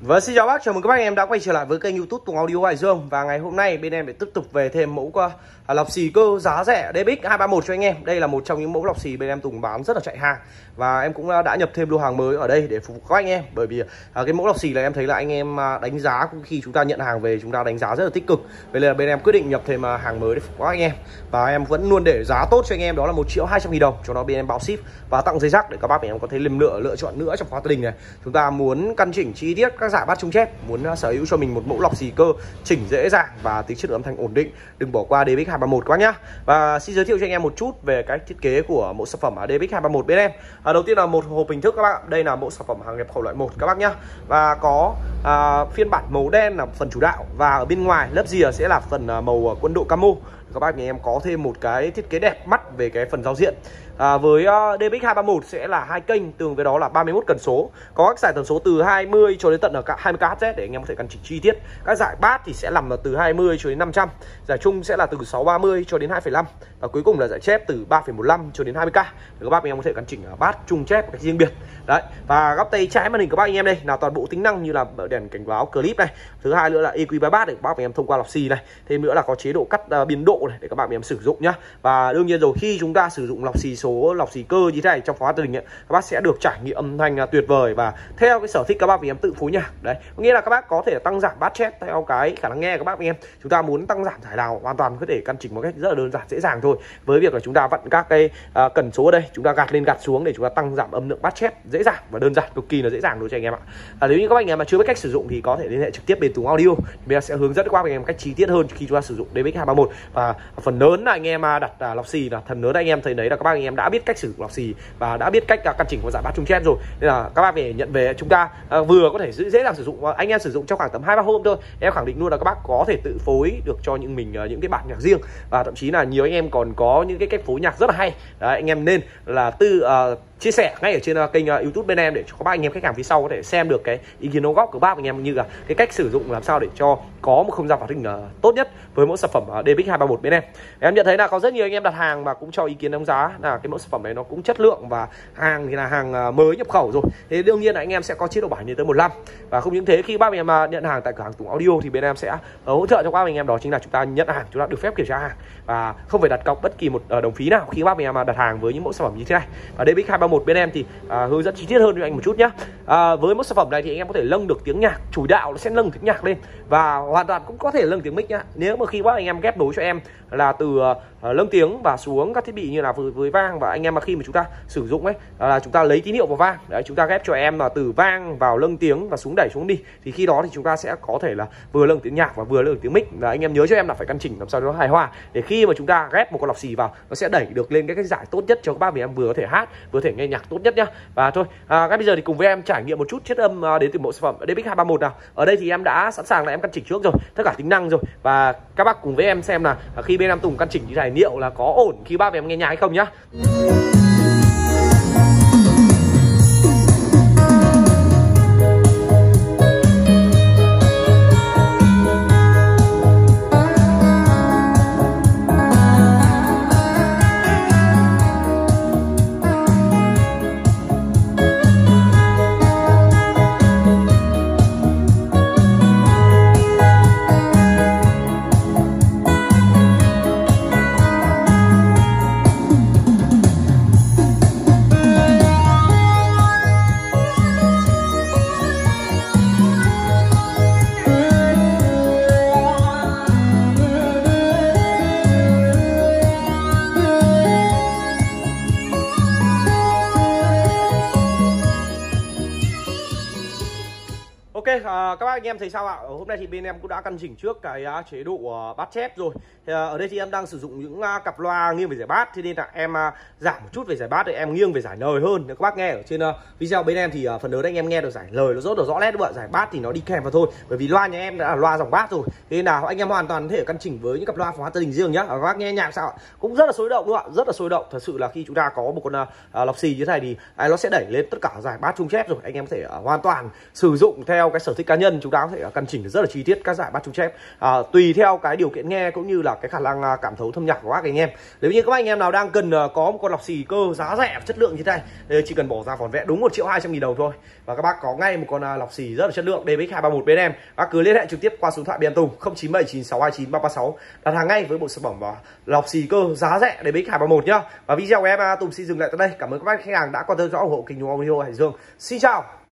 Và xin chào bác, chào mừng các bác em đã quay trở lại với kênh YouTube Tùng Audio Hải Dương. Và ngày hôm nay bên em để tiếp tục về thêm mẫu lọc xì cơ giá rẻ DBX 231 cho anh em. Đây là một trong những mẫu lọc xì bên em Tùng bán rất là chạy hàng. Và em cũng đã nhập thêm lô hàng mới ở đây để phục vụ các anh em. Bởi vì cái mẫu lọc xì là em thấy là anh em đánh giá khi chúng ta nhận hàng về chúng ta đánh giá rất là tích cực. Vậy là bên em quyết định nhập thêm hàng mới để phục vụ các anh em. Và em vẫn luôn để giá tốt cho anh em, đó là 1.200.000 đồng, cho nó bên em báo ship và tặng dây rắc để các bác em có thể lựa chọn nữa trong khóa gia đình này. Chúng ta muốn căn chỉnh chi tiết các giải bát chung chép, muốn sở hữu cho mình một mẫu lọc xì cơ chỉnh dễ dàng và tính chất âm thanh ổn định, đừng bỏ qua DBX 231 các bác nhá. Và xin giới thiệu cho anh em một chút về cái thiết kế của mẫu sản phẩm DBX 231 bên em. Đầu tiên là một hộp hình thức các bạn. Đây là mẫu sản phẩm hàng nhập khẩu loại 1 các bác nhá. Và có phiên bản màu đen là phần chủ đạo, và ở bên ngoài lớp rìa sẽ là phần màu quân đội camo. Các bác nhà em có thêm một cái thiết kế đẹp mắt về cái phần giao diện. Với DBX 231 sẽ là 2 kênh, tương với đó là 31 cần số, có các giải tần số từ 20 cho đến tận 20 kHz để anh em có thể căn chỉnh chi tiết. Các giải bass thì sẽ nằm từ 20 cho đến 500, giải trung sẽ là từ 630 cho đến 2,5, và cuối cùng là giải chép từ 3,15 cho đến 20k để các bác anh em có thể căn chỉnh bass trung chép một cách riêng biệt. Đấy, và góc tay trái màn hình các bác anh em đây là toàn bộ tính năng như là đèn cảnh báo clip này, thứ hai nữa là EQ bypass để các bác anh em thông qua lọc xì này, thêm nữa là có chế độ cắt biên độ này để các bạn em sử dụng nhá. Và đương nhiên rồi, khi chúng ta sử dụng lọc xì lọc xì cơ như thế này trong khóa gia đình ấy, các bác sẽ được trải nghiệm âm thanh tuyệt vời và theo cái sở thích các bác em tự phối nhạc. Đấy, có nghĩa là các bác có thể tăng giảm bass chép theo cái khả năng nghe của các bác em. Chúng ta muốn tăng giảm giải nào hoàn toàn có thể căn chỉnh một cách rất là đơn giản dễ dàng thôi, với việc là chúng ta vặn các cái cần số ở đây, chúng ta gạt lên gạt xuống để chúng ta tăng giảm âm lượng bass chép dễ dàng và đơn giản, cực kỳ là dễ dàng đối cho anh em ạ. Nếu như các bác em mà chưa biết cách sử dụng thì có thể liên hệ trực tiếp bên Tùng Audio, mình sẽ hướng dẫn các bác em cách chi tiết hơn khi chúng ta sử dụng DBX 231. Và phần lớn là anh em đặt lọc xì là phần lớn là anh em thấy đấy là các bác anh em đã biết cách sử dụng lọc xì và đã biết cách căn chỉnh của giải bass trung chép rồi, nên là các bác về nhận về chúng ta vừa có thể dễ dàng sử dụng. Anh em sử dụng trong khoảng tầm 2-3 hôm thôi, em khẳng định luôn là các bác có thể tự phối được cho mình những cái bản nhạc riêng, và thậm chí là nhiều anh em còn có những cái cách phối nhạc rất là hay. Đấy, anh em nên là chia sẻ ngay ở trên kênh YouTube bên em để cho các bác anh em khách hàng phía sau có thể xem được cái ý kiến đóng góp của bác anh em, như là cái cách sử dụng làm sao để cho có một không gian phát hình tốt nhất với mẫu sản phẩm DBX 231 bên em. Em nhận thấy là có rất nhiều anh em đặt hàng và cũng cho ý kiến đánh giá là cái mẫu sản phẩm này nó cũng chất lượng và hàng thì là hàng mới nhập khẩu rồi. Thế đương nhiên là anh em sẽ có chế độ bảo hành tới 1 năm, và không những thế, khi bác anh em nhận hàng tại cửa hàng Tùng Audio thì bên em sẽ hỗ trợ cho các anh em, đó chính là chúng ta nhận hàng chúng ta được phép kiểm tra hàng và không phải đặt cọc bất kỳ một đồng phí nào khi bác anh em đặt hàng với những mẫu sản phẩm như thế này. Và DBX 231 bên em thì hướng dẫn chi tiết hơn cho anh một chút nhé. Với mẫu sản phẩm này thì anh em có thể nâng được tiếng nhạc, chủ đạo nó sẽ nâng tiếng nhạc lên và hoàn toàn cũng có thể nâng tiếng mic nhá. Nếu mà khi bác anh em ghép nối cho em là từ nâng tiếng và xuống các thiết bị như là với vang, và anh em mà khi mà chúng ta sử dụng ấy là chúng ta lấy tín hiệu vào vang, đấy, chúng ta ghép cho em là từ vang vào nâng tiếng và xuống đẩy xuống đi, thì khi đó thì chúng ta sẽ có thể là vừa nâng tiếng nhạc và vừa nâng tiếng mic. Là anh em nhớ cho em là phải căn chỉnh làm sao cho nó hài hòa, để khi mà chúng ta ghép một con lọc xì vào nó sẽ đẩy được lên cái giải tốt nhất cho các bác, vì em vừa có thể hát vừa có thể nghe nhạc tốt nhất nhá. Và thôi, ngay bây giờ thì cùng với em trải nghiệm một chút chất âm đến từ mẫu sản phẩm DBX 231 nào. Ở đây thì em đã sẵn sàng là em căn chỉnh trước rồi, tất cả tính năng rồi, và các bác cùng với em xem là khi bên em Tùng căn chỉnh như này liệu là có ổn khi bác em nghe nhạc hay không nhá. Các bác anh em thấy sao ạ? Hôm nay thì bên em cũng đã căn chỉnh trước cái chế độ bass chép rồi. Ở đây thì em đang sử dụng những cặp loa nghiêng về giải bass, thế nên là em giảm một chút về giải bass để em nghiêng về giải lời hơn. Nếu các bác nghe ở trên video bên em thì phần lớn anh em nghe được giải lời nó rất là rõ nét, đúng không ạ? Giải bass thì nó đi kèm vào thôi, bởi vì loa nhà em đã là loa dòng bass rồi, thế nên là anh em hoàn toàn có thể căn chỉnh với những cặp loa phóng gia đình riêng nhá. Các bác nghe nhạc sao ạ? Cũng rất là sôi động, đúng không ạ? Rất là sôi động. Thật sự là khi chúng ta có một con lọc xì như thế này thì nó sẽ đẩy lên tất cả giải bass trung chép rồi, anh em có thể hoàn toàn sử dụng theo theo cái sở thích cá nhân chúng ta có thể căn chỉnh rất là chi tiết các giải bát trúng chép, tùy theo cái điều kiện nghe cũng như là cái khả năng cảm thấu thâm nhạc của các anh em. Nếu như các anh em nào đang cần có một con lọc xì cơ giá rẻ chất lượng như thế này, chỉ cần bỏ ra vỏn vẹn đúng 1.200.000 đồng thôi, và các bác có ngay một con lọc xì rất là chất lượng DBX 231 bên em. Bác cứ liên hệ trực tiếp qua số điện thoại bên Tùng 0979629336 đặt hàng ngay với bộ sản phẩm lọc xì cơ giá rẻ DBX 231 nhá. Và video của em Tùng xin dừng lại tại đây. Cảm ơn các bác khách hàng đã quan tâm theo dõi ủng hộ kênh Tùng Audio Hải Dương. Xin chào.